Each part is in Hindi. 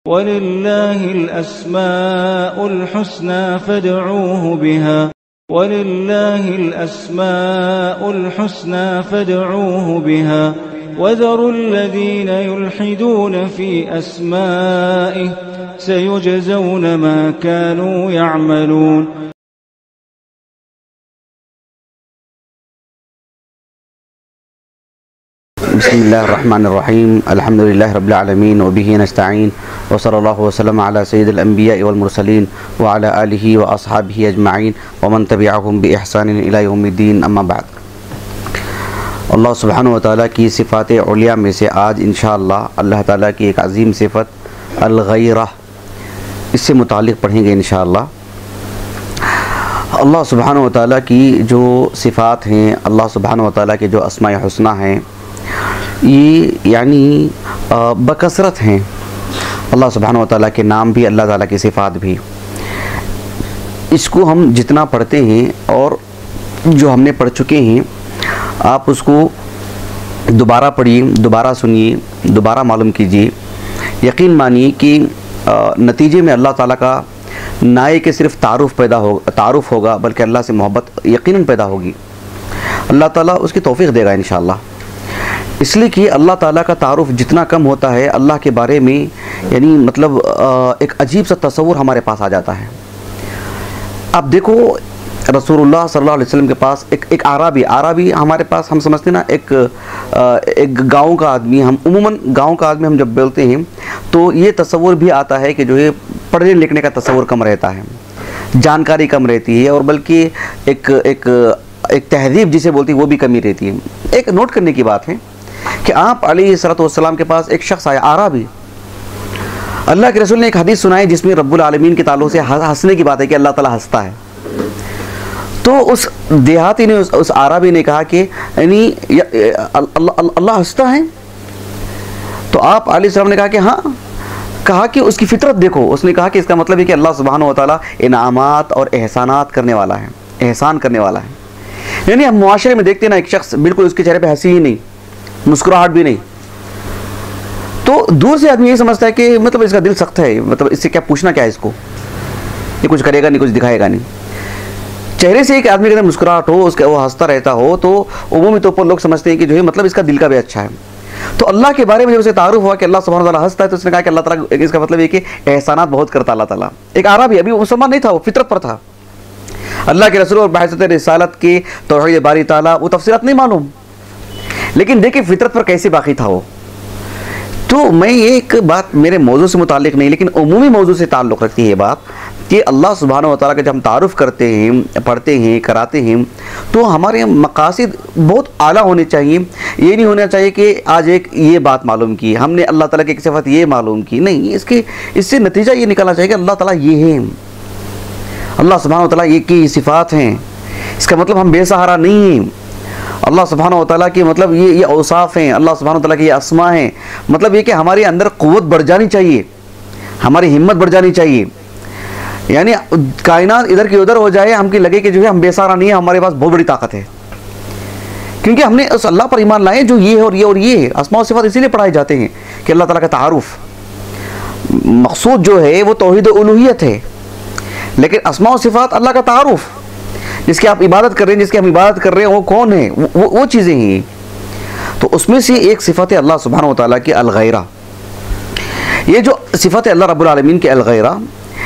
वलिल्लाहिल अस्माउल हुस्ना फदऊहु बिहा वलिल्लाहिल अस्माउल हुस्ना फदऊहु बिहा वज़रुल्लज़ीन युल्हिदून फ़ी अस्माइहि सयुजज़ौन मा कानू यअमलून। बिस्मिल्लाहिर्रहमानिर्रहीम अल्हम्दुलिल्लाहि रब्बिल आलमीन व बिही नस्तईन व सल्लल्लाहु वसल्लम अला सय्यिदिल अंबिया वल मुरसलीन व अला आलिहि व अस्हाबिहि अजमाइन व मन तबिअहुम बि इहसान इला यौमिद्दीन। अम्मा बाद। अल्लाह सुब्हानहु व तआला की सिफ़ात उलिया में से आज इंशाअल्लाह अल्लाह ताला की एक अज़ीम सिफ़त अल-गैरा, इससे मुतालिक पढ़ेंगे इंशाअल्लाह। अल्लाह सुब्हानहु व तआला की जो सिफ़ात हैं, अल्लाह सुब्हानहु व तआला के जो अस्माए हुस्ना हैं, ये यानी बकसरत हैं। अल्लाह सुब्हानहु व तआला के नाम भी, अल्लाह ताला की सिफ़ात भी। इसको हम जितना पढ़ते हैं और जो हमने पढ़ चुके हैं, आप उसको दोबारा पढ़िए, दोबारा सुनिए, दोबारा मालूम कीजिए। यकीन मानिए कि नतीजे में अल्लाह ताला का ना कि सिर्फ तारुफ़ होगा, बल्कि अल्लाह से मोहब्बत यकीनन पैदा होगी। अल्लाह ताला उसकी तौफ़ीक़ देगा इंशाअल्लाह। इसलिए कि अल्लाह ताला का तारुफ़ जितना कम होता है अल्लाह के बारे में, यानी मतलब एक अजीब सा तसव्वुर हमारे पास आ जाता है। आप देखो रसूलुल्लाह सल्लल्लाहु अलैहि वसल्लम के पास एक आराबी हमारे पास, हम समझते ना एक गाँव का आदमी, हम उम्मन गाँव का आदमी हम जब बोलते हैं तो ये तसव्वुर भी आता है कि जो है पढ़ने लिखने का तसव्वुर कम रहता है, जानकारी कम रहती है, और बल्कि एक तहज़ीब जिसे बोलती है वो भी कमी रहती है। एक नोट करने की बात है कि आप अलैहिस्सलातु वस्सलाम के पास एक शख्स आया, आराबी। अल्लाह के रसूल ने एक हदीस सुनाई जिसमें रब्बुल आलमीन के ताल्लुक़ से हंसने की बात है कि अल्लाह ताला हंसता है। तो उस देहाती ने, उस आराबी ने कहा कि यानी अल्लाह हंसता है? तो आप अलैहिस्सलाम ने कहा कि हाँ। कहा कि उसकी फितरत देखो। उसने कहा कि इसका मतलब है कि अल्लाह सुब्हानहु व तआला इनामात और एहसानात करने वाला है, एहसान करने वाला है। यानी हम मुआशरे में देखते ना, एक शख्स बिल्कुल उसके चेहरे पे हंसी ही नहीं, मुस्कुराहट भी नहीं, तो दूर से आदमी ये समझता है कि मतलब इसका दिल सख्त है, मतलब इससे क्या पूछना क्या है, इसको ये कुछ करेगा नहीं, कुछ दिखाएगा नहीं। चेहरे से एक आदमी के अंदर मुस्कुराहट हो, उसका वो हंसता रहता हो, तो उमूमी तौर पर लोग समझते हैं कि जो है मतलब इसका दिल का भी अच्छा है। तो अल्लाह के बारे में जब उसे तारुफ हुआ कि अल्लाह सुब्हानहु व तआला हंसता है, तो उसने कहा कि अल्लाह ताला, इसका मतलब है कि एहसानात बहुत करता अल्लाह ताला। एक आराबी, अभी मुसलमान नहीं था, वो फितरत पर था। अल्लाह के रसूल और बहसत रिसालत के तौहीद बारी ताला वो तफसीलात नहीं मालूम, लेकिन देखिए फितरत पर कैसे बाकी था वो। तो मैं ये एक बात मेरे मौजू से मुतालिक नहीं, लेकिन उमूमी मौजू से ताल्लुक़ रखती है ये बात कि अल्लाह सुब्हानहु व तआला का जब हम तारुफ़ करते हैं, पढ़ते हैं, कराते हैं, तो हमारे मकासिद बहुत आला होने चाहिए। ये नहीं होना चाहिए कि आज एक ये बात मालूम की, हमने अल्लाह ताला की एक सिफ़त ये मालूम की, नहीं, इससे नतीजा ये निकालना चाहिए कि अल्लाह ताला ये है, अल्लाह सुब्हानहु व तआला ये की सिफ़ात हैं। इसका मतलब हम बेसहारा नहीं हैं। अल्लाह सुब्हानहु व तआला की मतलब ये औसाफ़ हैं, अल्लाह सुब्हानहु व तआला के ये अस्मा हैं। मतलब ये कि हमारे अंदर क़ुव्वत बढ़ जानी चाहिए, हमारी हिम्मत बढ़ जानी चाहिए। यानी कायनात इधर की उधर हो जाए, हमकी लगे कि जो है हम बेसहारा नहीं है, हमारे पास बहुत बड़ी ताकत है, क्योंकि हमने उस अल्लाह पर ईमान लाए जो ये है और ये और ये है। अस्मा और सिफ़ात इसीलिए पढ़ाए जाते हैं कि अल्लाह ताला का तारुफ़, मक़सूद जो है वो तौहीद उलूहियत है, लेकिन अस्मा और सिफ़ात अल्लाह का तारुफ़, जिसकी आप इबादत कर रहे हैं, जिसकी हम इबादत कर रहे हैं, वो कौन है, वो चीज़ें हैं। तो उसमें से एक सिफ़त है अल्लाह सुब्हानहु व तआला की अल-गैरा। ये जो सिफ़त है अल्लाह रब्बुल आलमीन के अल-गैरा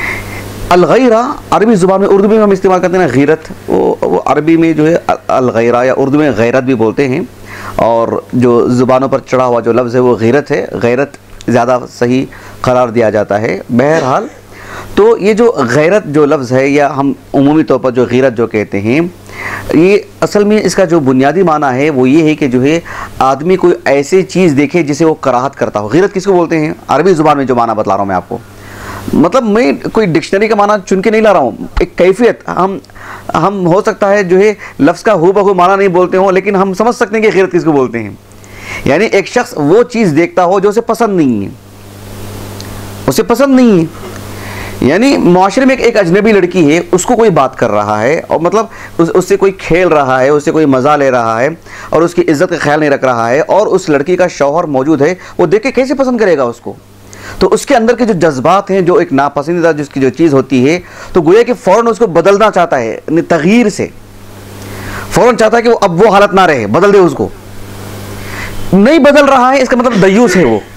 अरबी ज़ुबान में, उर्दू में हम इस्तेमाल करते हैं ना गीरत, वो अरबी में जो है अल-गैरा या उर्दू में गैरत भी बोलते हैं, और जो ज़ुबानों पर चढ़ा हुआ जो लफ्ज़ है वो गैरत है, गैरत ज़्यादा सही करार दिया जाता है। बहरहाल, तो ये जो गैरत जो लफ्ज़ है, या हम उमूमी तौर पर जो गैरत जो कहते हैं, ये असल में इसका जो बुनियादी माना है वो ये है कि जो है आदमी कोई ऐसी चीज़ देखे जिसे वो कराहत करता हो। गैरत किसको बोलते हैं अरबी ज़ुबान में, जो माना बतला रहा हूँ मैं आपको, मतलब मैं कोई डिक्शनरी का माना चुन के नहीं ला रहा हूँ, एक कैफियत, हम हो सकता है जो है लफ्ज़ का हू बहू माना नहीं बोलते हो, लेकिन हम समझ सकते हैं कि गैरत किसको बोलते हैं। यानी एक शख्स वो चीज़ देखता हो जो उसे पसंद नहीं है, उसे पसंद नहीं है। यानी मुआशरे में एक अजनबी लड़की है, उसको कोई बात कर रहा है, और मतलब उससे कोई खेल रहा है, उससे कोई मज़ा ले रहा है, और उसकी इज़्ज़त का ख्याल नहीं रख रहा है, और उस लड़की का शौहर मौजूद है, वो देख के कैसे पसंद करेगा उसको? तो उसके अंदर के जो जज्बात हैं, जो एक नापसंदीदा जिसकी जो चीज़ होती है, तो गोया कि फ़ौरन उसको बदलना चाहता है, तगयीर से फ़ौरन चाहता है कि वो अब वो हालत ना रहे, बदल दे उसको। नहीं बदल रहा है इसका मतलब दयूस है वो।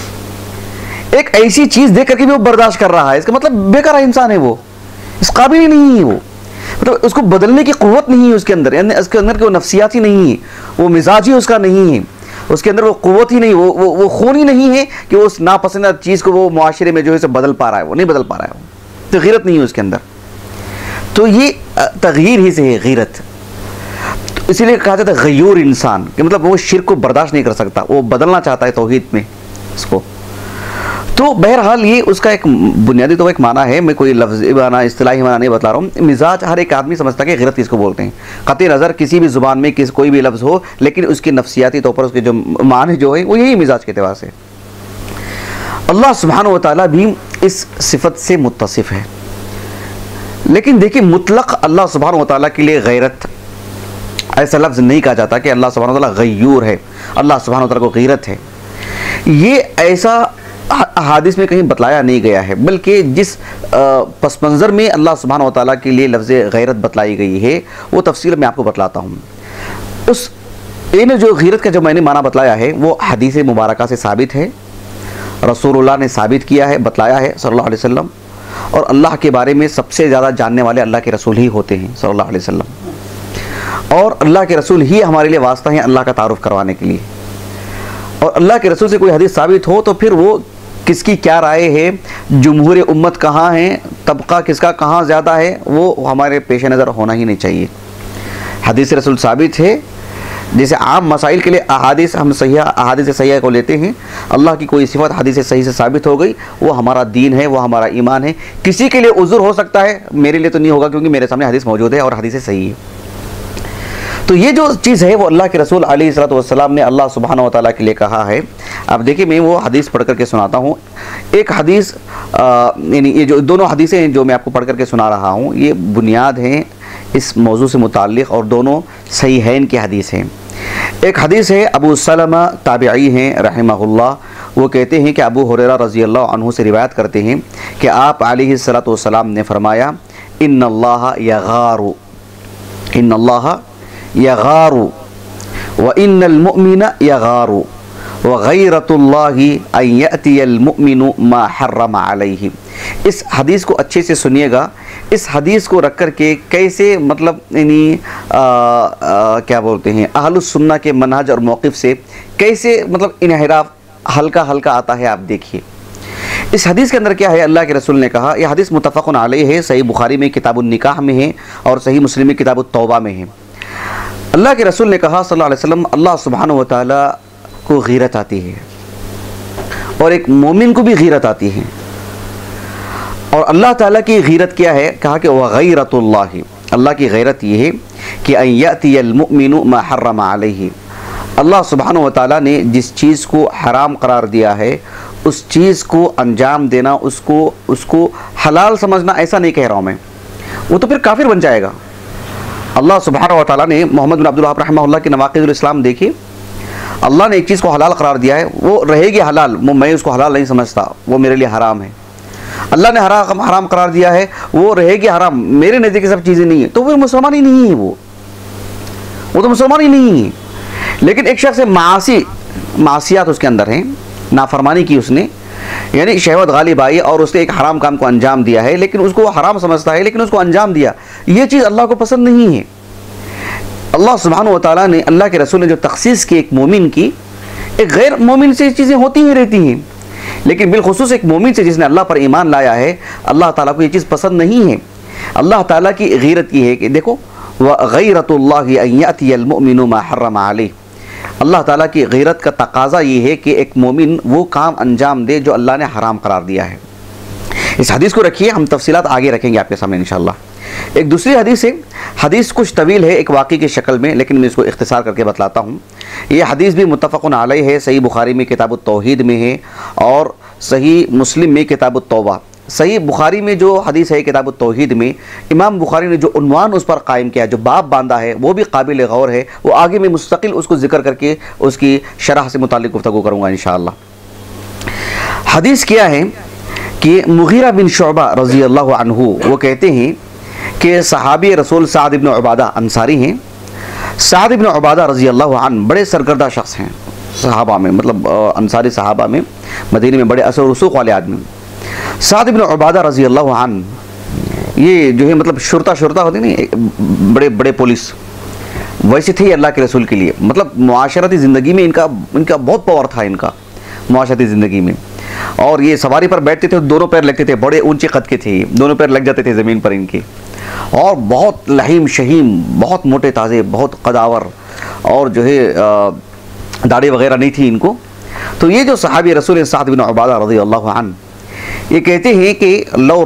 एक ऐसी चीज़ देख करके भी वो बर्दाश्त कर रहा है, इसका मतलब बेकार इंसान है वो, इस काबिल ही नहीं है वो, मतलब उसको बदलने की क़ुव्वत नहीं है उसके अंदर, यानी उसके अंदर वो नफ्सियात ही नहीं है, वो मिजाज ही उसका नहीं है, उसके अंदर वो क़ुव्वत ही नहीं, वो खून ही नहीं है कि वो उस नापसंदीदा चीज़ को वो मुआशरे में जो है बदल पा रहा है, वो नहीं बदल पा रहा है, तो गीरत नहीं है उसके अंदर। तो ये तगयीर ही से है गीरत। तो इसीलिए कहा जाता है गयूर इंसान, कि मतलब वो शिर्क को बर्दाश्त नहीं कर सकता, वो बदलना चाहता है तौहीद में इसको। तो बहरहाल ये उसका एक बुनियादी तो एक माना है, मैं कोई लफ्ज़ी माना इस्तिलाही माना नहीं बता रहा हूँ। मिजाज हर एक आदमी समझता है कि ग़ीरत किसको बोलते हैं, क़तई नज़र किसी भी ज़ुबान में कोई भी लफ्ज़ हो, लेकिन उसकी नफ्सियाती तौर पर उसके जो माने जो है वो यही मिजाज के अतबार से। अल्लाह सुब्हानहू व तआला भी इस सिफत से मुत्तसिफ़ है, लेकिन देखिए मुतलक अल्लाह सुब्हानहू व तआला के लिए गैरत ऐसा लफ्ज़ नहीं कहा जाता कि अल्लाह सुब्हानहू व तआला गयूर है, अल्लाह सुब्हानहू व तआला को गीरत है। ये ऐसा हादिस में कहीं बतलाया नहीं गया है, बल्कि जिस पस मंज़र में अल्लाह सुब्हानहू व तआला के लिए लफ्ज़ गैरत बतलाई गई है वो तफसील मैं आपको बतलाता हूँ। उस इन जो गीरत का जो मैंने माना बतलाया है वो हदीस मुबारका से साबित है, रसूलुल्लाह ने साबित किया है, बतलाया है सल्लल्लाहु अलैहि वसल्लम, और अल्लाह के बारे में सबसे ज़्यादा जानने वाले अल्लाह के रसूल ही होते हैं सल्लल्लाहु अलैहि वसल्लम, और अल्लाह के रसूल ही हमारे लिए वास्ता हैं अल्लाह का तारुफ करवाने के लिए। और अल्लाह के रसूल से कोई हदीस साबित हो तो फिर वो किसकी क्या राय है, जुमहूर उम्मत कहाँ है, तबका किसका कहाँ ज़्यादा है, वो हमारे पेश नज़र होना ही नहीं चाहिए। हदीस रसूल साबित है, जैसे आम मसाइल के लिए अहादीस हम सही अहादीस सही को लेते हैं, अल्लाह की कोई सिफत हदीस सही से साबित हो गई, वो हमारा दीन है, वो हमारा ईमान है। किसी के लिए उज़्र हो सकता है, मेरे लिए तो नहीं होगा क्योंकि मेरे सामने हदीस मौजूद है और हदीस सही है। तो ये जो चीज़ है वो अल्लाह के रसूल अलैहिस्सलातु वस्सलाम ने अल्लाह सुब्हानहू व तआला के लिए कहा है। अब देखिए मैं वो हदीस पढ़ करके सुनाता हूँ। एक हदीस यानी ये जो दोनों हदीसें हैं जो मैं आपको पढ़ करके सुना रहा हूँ, ये बुनियाद हैं इस मौजू से मुताल्लिक़ और दोनों सहीहैन की हदीस हैं। एक हदीस है अबू सलमा ताबिई हैं रहमहुल्लाह, वो कहते हैं कि अबू हुरैरा रज़ियल्लाहु अन्हु से रिवायत करते हैं कि आप अलैहिस्सलातु वस्सलाम ने फरमाया, इन्नल्लाह यगारु, इन्नल्लाह यगारु व इन्नल मुमिना यगारु व गैरतुल्लाहि अन यअतियल मुमिनु मा हर्रम अलैहि। इस हदीस को अच्छे से सुनिएगा। इस हदीस को रख कर के कैसे मतलब यानी क्या बोलते हैं अहलुस सुन्ना के मनहज और मौक़िफ़ से कैसे मतलब इनहिराफ हल्का हल्का आता है, आप देखिए। इस हदीस के अंदर क्या है, अल्लाह के रसूल ने कहा, यह हदीस मुत्तफ़क़ुन अलैहि है, सही बुखारी में किताबुन निकाह में है और सही मुस्लिम में किताबुत तौबा में है। अल्लाह के रसूल ने कहा सल्लल्लाहु अलैहि वसल्लम, अल्लाह सुब्हानहू व तआला को गीरत आती है और एक मोमिन को भी गीरत आती है। और अल्लाह ताला की गीरत क्या है, कहा कि वह गैरतुल्लाहि, अल्लाह की गैरत ये है कि अन यअतियल मुमिनु मा हर्रम अलैहि, अल्लाह सुब्हानहू व तआला ने जिस चीज़ को हराम करार दिया है उस चीज़ को अंजाम देना, उसको हलाल समझना, ऐसा नहीं कह रहा हूँ मैं, वो तो फिर काफिर बन जाएगा। अल्लाह सुब्हानहू व तआला ने मोहम्मद बिन अब्दुल वहाब रहमहुल्लाह की नवाक़िदुल इस्लाम देखिए, अल्लाह ने एक चीज़ को हलाल करार दिया है, वो रहेगी हलाल, मैं उसको हलाल नहीं समझता, वो मेरे लिए हराम है। अल्लाह ने हराम करार दिया है, वो रहेगी हराम, मेरे नज़दीक सब चीज़ें नहीं है, तो वो मुसलमान ही नहीं है, वो तो मुसलमान ही नहीं है। लेकिन एक शख्स मासियात उसके अंदर हैं, नाफरमानी की उसने, यानी शहवत गालिब आई और उसने एक हराम काम को अंजाम दिया है, लेकिन उसको हराम समझता है लेकिन उसको अंजाम दिया, ये चीज़ अल्लाह को पसंद नहीं है। अल्लाह सुब्हानहू व तआला ने, अल्लाह के रसूल ने जो तखसीस की एक मोमिन की, एक गैर मोमिन से चीज़ें होती ही रहती हैं, लेकिन बिलखुसूस एक मोमिन से जिसने अल्लाह पर ईमान लाया है, अल्लाह ताला को ये चीज़ पसंद नहीं है। अल्लाह ताला की गीरत ये है कि देखो, व गैरतुल्लाहि अन यअतियल मुमिनु मा हर्रम अलैहि, अल्लाह ताला की गीरत का तकाज़ा ये है कि एक मोमिन वो काम अंजाम दे जो अल्लाह ने हराम करार दिया है। इस हदीस को रखिए, हम तफसीलात आगे रखेंगे आपके सामने इंशाअल्लाह। एक दूसरी हदीस है, हदीस कुछ तवील है एक वाक़ई की शक्ल में, लेकिन मैं इसको इख्तिसार करके बतलाता हूँ। ये हदीस भी मुत्तफ़क़ुन अलैहि है, सही बुखारी में किताबुत तौहीद में है और सही मुस्लिम में किताबुत तौबा। सही बुखारी में जो हदीस है किताबुत तौहीद में, इमाम बुखारी ने जो उन्वान उस पर कायम किया, जो बाब बांधा है, वो भी काबिल गौर है। वो आगे मैं मुस्तकिल उसको जिक्र करके उसकी शरह से मुताल्लिक़ गुफ्तगू करूँगा इंशाअल्लाह। हदीस क्या है कि मुगीरा बिन शुअबा रज़ी अल्लाह अन्हु वो कहते हैं कि सहाबी रसूल साद इब्न उबादा अंसारी हैं। साद इब्न उबादा रज़ी अल्लाह अन्हु बड़े सरकर्दा शख्स हैं सहाबा में, मतलब अंसारी सहाबा में, मदीने में बड़े असर रसूख वाले आदमी। साद इब्न उबादा रज़ी अल्लाह अन्हु ये जो है मतलब शुरता होती नहीं, बड़े बड़े पुलिस, वैसे थे अल्लाह के रसूल के लिए। मतलब मुआशरती ज़िंदगी में इनका बहुत पावर था, इनका मुआशरती ज़िंदगी में। और ये सवारी पर बैठते थे, दोनों पैर लगते थे, बड़े ऊंचे कद के थे, दोनों पैर लग जाते थे ज़मीन पर इनके। और बहुत लहीम शहीम, बहुत मोटे ताज़े, बहुत कदावर, और जो है दाढ़ी वगैरह नहीं थी इनको। तो ये जो सहाबी रसूल साद बिन उबादा रज़ी अल्लाह अन्हु ये कहते हैं कि लौ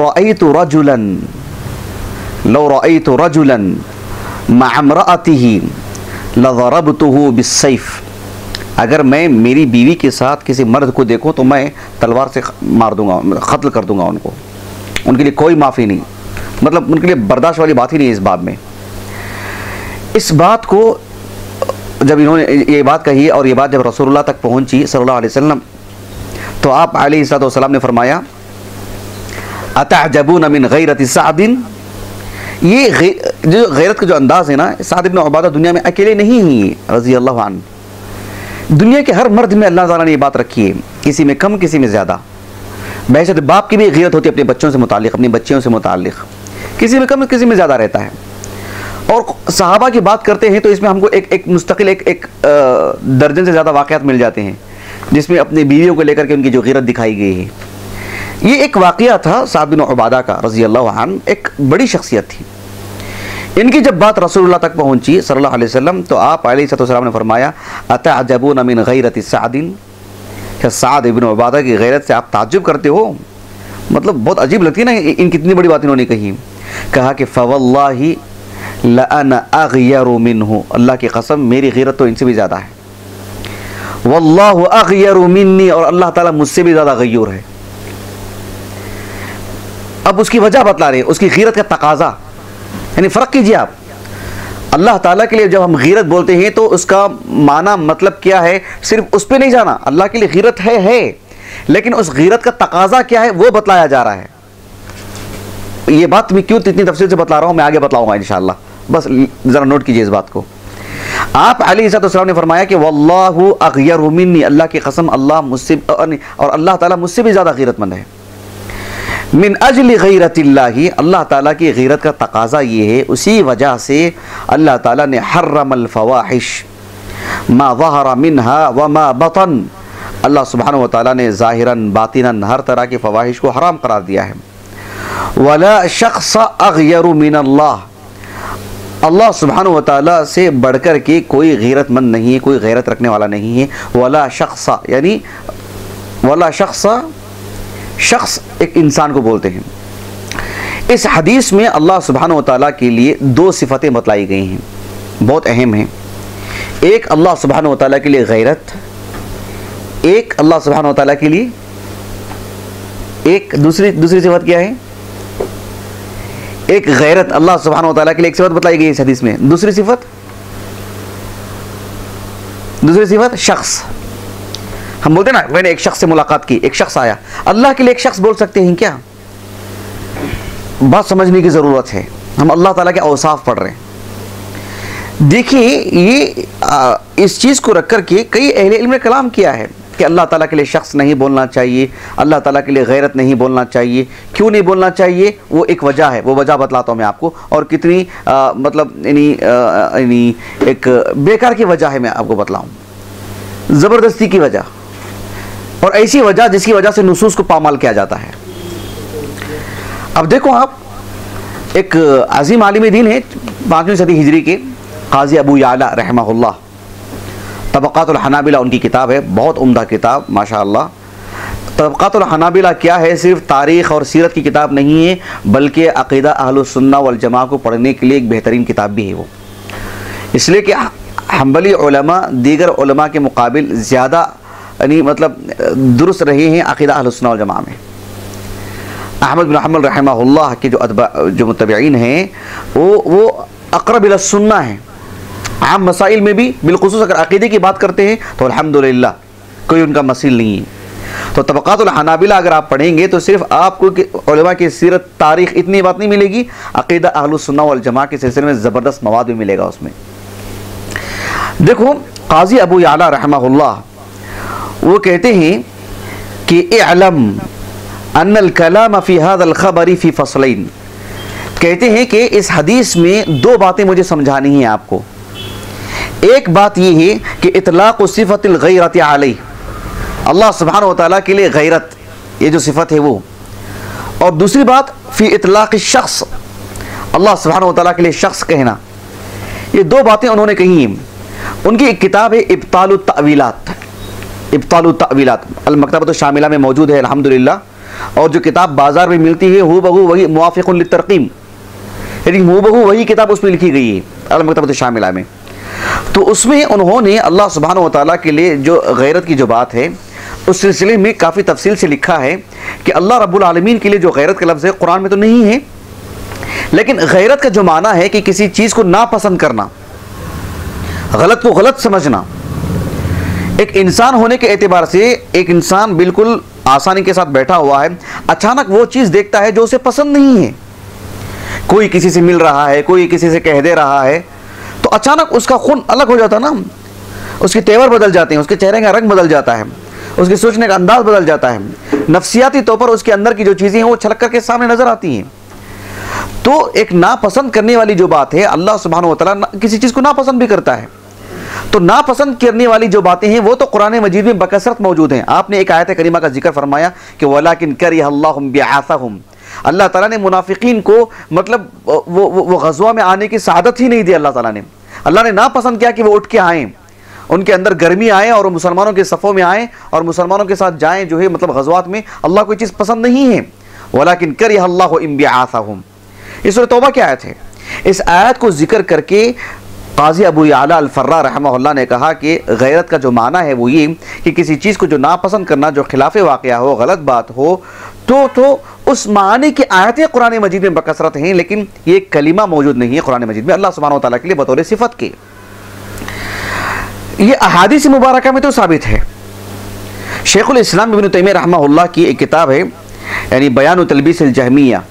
रअयतु रजुलन मअ इम्रअतिही लज़रबतुहु बिस्सैफ, अगर मैं मेरी बीवी के साथ किसी मर्द को देखूं तो मैं तलवार से मार दूंगा, क़त्ल कर दूंगा उनको, उनके लिए कोई माफ़ी नहीं, मतलब उनके लिए बर्दाश्त वाली बात ही नहीं है इस बात में। इस बात को जब इन्होंने ये बात कही और ये बात जब रसूलुल्लाह तक पहुंची सल्लल्लाहु अलैहि वसल्लम, तो आप अलैहिस्सलाम ने फरमाया अतअजबून मिन गैरति सादिन, ये जो गैरत का जो अंदाज़ है ना, साद इब्न उबादा दुनिया में अकेले नहीं ही रज़ी अल्लाह अन्हु, दुनिया के हर मर्द में अल्लाह ताला ने ये बात रखी है, किसी में कम किसी में ज़्यादा। बेशक बाप की भी गैरत होती है अपने बच्चों से मुतालिक, अपनी बच्चियों से मुतालिक, किसी में कम किसी में ज़्यादा रहता है। और सहाबा की बात करते हैं तो इसमें हमको एक मुस्तकिल एक दर्जन से ज़्यादा वाक़यात मिल जाते हैं जिसमें अपनी बीवियों को लेकर के उनकी जो गैरत दिखाई गई है। ये एक वाक़या था साद बिन उबादा का रज़ी अल्लाह अन्हु, एक बड़ी शख्सियत थी। इनकी जब बात रसूलुल्लाह तक पहुंची सल्लल्लाहु अलैहि वसल्लम, तो आप अलैहिस्सलाम ने फरमाया अतअजबून मिन गैरति सादिन, क्या साद इब्न उबादा की गैरत से आप ताज्जुब करते हो? मतलब बहुत अजीब लगती है ना इन कितनी बड़ी बात इन्होंने कही। कहा कि फवल्लाहि लअना अग़यरु मिन्हु, अल्लाह की कसम मेरी गैरत तो इनसे भी ज़्यादा है। वल्लाहु अग़यरु मिन्नी, और अल्लाह ताला मुझसे भी ज़्यादा गयूर है। अब उसकी वजह बतला रहे, उसकी गैरत का तकाजा, यानी फ़र्क कीजिए आप। अल्लाह ताला के लिए जब हम गैरत बोलते हैं तो उसका माना मतलब क्या है, सिर्फ उस पर नहीं जाना, अल्लाह के लिए गैरत है, लेकिन उस गैरत का तकाजा क्या है वो बतलाया जा रहा है। ये बात मैं क्यों इतनी तफसील से बतला रहा हूँ, मैं आगे बतलाऊंगा इंशाअल्लाह, बस ज़रा नोट कीजिए इस बात को। आप अलैहिस्सलाम ने फरमाया कि वल्लाहु अग़यरु मिन्नी, अल्लाह की कसम अल्लाह मुझसे, और अल्लाह ताला मुझसे भी ज़्यादा गैरतमंद है। मिन अजली गैरतिल्लाही, अल्लाह ताला की गैरत का तकाजा ये है, उसी वजह से अल्लाह ताला ने हर्रमल फवाहिश मा ज़हरा मिन्हा व मा बतन, अल्लाह सुब्हानहु व तआला ने ज़ाहिरन बातिनन हर तरह के फवाहिश को हराम करार दिया है। वला शख्स अग़यरु मिनल्लाह, अल्लाह सुब्हानहु व तआला से बढ़कर के कोई गैरतमंद नहीं है, कोई गैरत रखने वाला नहीं है। वला शख्स, यानी वला शख्स एक इंसान को बोलते हैं। इस हदीस में अल्लाह सुब्हानहु व तआला के लिए दो सिफतें बतलाई गई हैं, बहुत अहम हैं। एक अल्लाह सुब्हानहु व तआला के लिए गैरत, एक अल्लाह सुब्हानहु व तआला के लिए एक दूसरी सिफत क्या है? एक गैरत, अल्लाह सुब्हानहु व तआला के लिए एक सिफत बताई गई इस हदीस में। दूसरी सिफत शख्स, हम बोलते ना मैंने एक शख्स से मुलाकात की, एक शख्स आया, अल्लाह के लिए एक शख्स बोल सकते हैं क्या? बात समझने की ज़रूरत है, हम अल्लाह ताला के औसाफ पढ़ रहे हैं। देखिए ये इस चीज़ को रख कर के कई अहले इल्म ने कलाम किया है कि अल्लाह ताला के लिए शख्स नहीं बोलना चाहिए, अल्लाह ताला के लिए गैरत नहीं बोलना चाहिए। क्यों नहीं बोलना चाहिए? वो एक वजह है, वो वजह बतलाता हूँ मैं आपको, और कितनी मतलब यानी एक बेकार की वजह है मैं आपको बतलाऊँ, ज़बरदस्ती की वजह, और ऐसी वजह जिसकी वजह से नुसूस को पामाल किया जाता है। अब देखो आप, एक अजीम आलिम दीन है 5वीं सदी हिजरी के काजी अबू याला रहमहुल्लाह, तबक़ातुल हनाबिला उनकी किताब है, बहुत उम्दा किताब माशाअल्लाह। तबक़ातुल हनाबिला क्या है? सिर्फ तारीख़ और सीरत की किताब नहीं है, बल्कि अक़ीदा अहलुस सुन्ना वल जमा को पढ़ने के लिए एक बेहतरीन किताब भी है वो, इसलिए कि हम्बली उलमा दीगर उलमा के मुकाबिल ज़्यादा यानी मतलब दुरुस्त रहे हैं अक़ीदा अहलुस सुन्ना वल जमा में। अहमद बिन हम्बल रहमहुल्लाह के जो मुत्तबिईन हैं वो अक़रब इला सुन्ना हैं, आम मसाइल में भी, बिलख़ुसूस अगर अक़ीदे की बात करते हैं तो अल्हम्दुलिल्लाह कोई उनका मसील नहीं है। तो तबक़ातुल हनाबिला अगर आप पढ़ेंगे तो सिर्फ आपको उलमा की सीरत तारीख़ इतनी बात नहीं मिलेगी, अक़ीदा अहलुस सुन्नह वल जमाअह के सिलसिले में ज़बरदस्त मवाद भी मिलेगा उसमें। देखो क़ाज़ी अबू याला रहमहुल्लाह वो कहते हैं कि इअलम अन्नल कलाम फ़ी हाज़ल ख़बरी फ़ी फ़स्लैन, कहते हैं कि इस हदीस में दो बातें मुझे समझानी हैं आपको। एक बात यह है कि इतलाक़ सिफ़तिल गैरत अलैहि, अल्लाह सुब्हानहु व तआला के लिए गैरत ये जो सिफ़त है वो, और दूसरी बात फ़ी इतलाक़ शख्स, अल्लाह सुब्हानहु व तआला के लिए शख्स कहना। ये दो बातें उन्होंने कही हैं। उनकी एक किताब है इब्तालुत तावीलात, इब्तालुत तावीलात अल-मकतबतुश शामिला में मौजूद है अल्हम्दुलिल्लाह, और जो किताब बाज़ार में मिलती है हूबहू वही मुवाफ़िक़ुन लित्तरक़ीम, यानी हूबहू वही किताब उसमें लिखी गई है अल-मकतबतुश शामिला में। तो उसमें उन्होंने अल्लाह सुब्हानहु व तआला के लिए जो गैरत की जो बात है उस सिलसिले में काफ़ी तफसील से लिखा है कि अल्लाह रब्बुल आलमीन के लिए जो गैरत का लफ्ज़ है कुरान में तो नहीं है, लेकिन गैरत का जो माना है कि किसी चीज़ को नापसंद करना, गलत को गलत समझना। एक इंसान होने के एतबार से एक इंसान बिल्कुल आसानी के साथ बैठा हुआ है, अचानक वो चीज़ देखता है जो उसे पसंद नहीं है, कोई किसी से मिल रहा है, कोई किसी से कह दे रहा है, तो अचानक उसका खून अलग हो जाता ना, उसके तेवर बदल जाते हैं, उसके चेहरे का रंग बदल जाता है, उसके सोचने का अंदाज बदल जाता है, नफ्सियाती तौर पर उसके अंदर की जो चीज़ें हैं वो छलक करके सामने नजर आती हैं। तो एक नापसंद करने वाली जो बात है, अल्लाह सुब्हानहु व तआला किसी चीज़ को नापसंद भी करता है, तो नापसंद करने वाली जो बातें हैं वो तो कुरान मजीद में बकसरत मौजूद हैं। आपने एक आयत करीमा का जिक्र फरमाया कि वलाकिन करिहल्लाहु बिआसहुम, अल्लाह ताला ने मुनाफिकीन को मतलब वो गज़वा में आने की सआदत ही नहीं दी। अल्लाह ने नापसंद किया कि वो उठ के आएँ, उनके अंदर गर्मी आए और मुसलमानों के सफ़ों में आएँ और मुसलमानों के साथ जाएँ जो है मतलब गज़वात में। अल्लाह को ये चीज़ पसंद नहीं है। वलाकिन करिहल्लाहु बिआसहुम, इस सूरह तौबा की आयत है। इस आयत को जिक्र करके क़ाज़ी अबू याला अल-फ़र्रा रहमहुल्लाह ने कहा कि गैरत का जो माना है वो ये कि किसी चीज़ को जो नापसंद करना, जो खिलाफ़े वाक़या हो, गलत बात हो, तो उस माने की आयतें कुरान मजीद में बकसरत हैं, लेकिन ये कलिमा मौजूद नहीं है कुरान मजीद में अल्लाह सुब्हानहु व तआला के लिए बतौर सिफ़त के। ये अहादीस मुबारका में तो साबित है। शेखुल इस्लाम इब्न तैमिय्या रहमहुल्लाह की एक किताब है यानी बयान तलबीसिल जहमिया,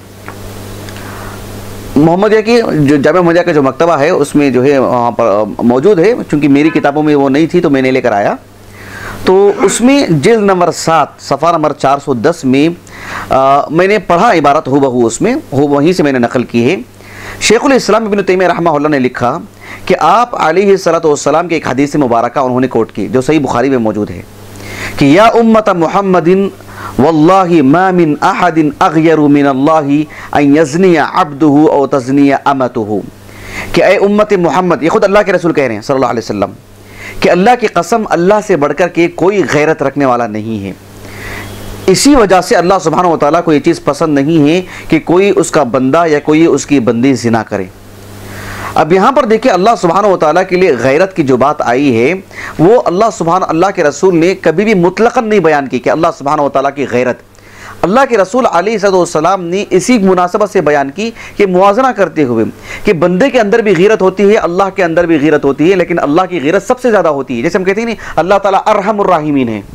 मोहम्मदिया की जो जामिया मोहम्मदिया का जो मकतबा है उसमें जो है वहाँ पर मौजूद है। चूँकि मेरी किताबों में वो नहीं थी तो मैंने लेकर आया। तो उसमें जिल्द नंबर 7 सफ़ा नंबर 410 में मैंने पढ़ा इबारत हूबहू, उसमें वहीं से मैंने नकल की है। शेखुल इस्लाम इब्न तैमिय्या रहमहुल्लाह ने लिखा कि आप अलैहिस्सलातु वस्सलाम के एक हदीस मुबारका उन्होंने कोट की जो सही बुखारी में मौजूद है कि या उम्मत मुहम्मदिन वल्लाहि मा मिन अहदिन अग़यरु मिनल्लाहि अन यज़निया अब्दुहु औ तज़निया अमतुहु, कि ए उम्मत मोहम्मद, ये खुद अल्लाह के रसूल कह रहे हैं सल्लल्लाहु अलैहि वसल्लम कि अल्लाह की कसम, अल्लाह से बढ़कर के कोई गैरत रखने वाला नहीं है। इसी वजह से अल्लाह सुब्हानहु व तआला को ये चीज़ पसंद नहीं है कि कोई उसका बंदा या कोई उसकी बंदी ज़िना करे। अब यहाँ पर देखिए अल्लाह सुब्हानहु व तआला के लिए गैरत की जो बात आई है वो अल्लाह के रसूल ने कभी भी मुतलक़न नहीं बयान की कि अल्लाह सुब्हानहु व तआला की गैरत। अल्लाह के रसूल अलैहिस्सलाम ने इसी मुनासबत से बयान की कि मुआज़ना करते हुए कि बंदे के अंदर भी गैरत होती है, अल्लाह के अंदर भी गैरत होती है, लेकिन अल्लाह की गैरत सबसे ज़्यादा होती है। जैसे हम कहते हैं नहीं, अल्लाह ताला अर्हमुर राहिमीन है,